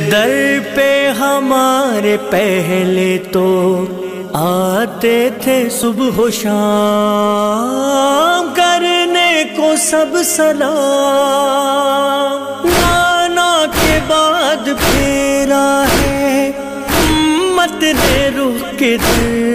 दर पे हमारे पहले तो आते थे सुबह शाम, करने को सब सलाम। नाना के बाद फेरा है उम्मत ने रुख के दर